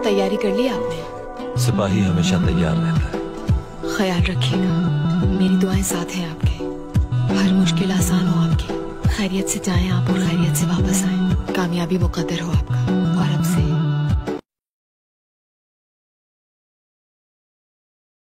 तैयारी कर ली आपने? सिपाही हमेशा तैयार रहता है। ख्याल रखिएगा, मेरी दुआएं साथ हैं आपके। हर मुश्किल आसान हो आपकी। खैरियत से जाएं आप और खैरियत से वापस आएं। कामयाबी मुकद्दर हो आपका। और अब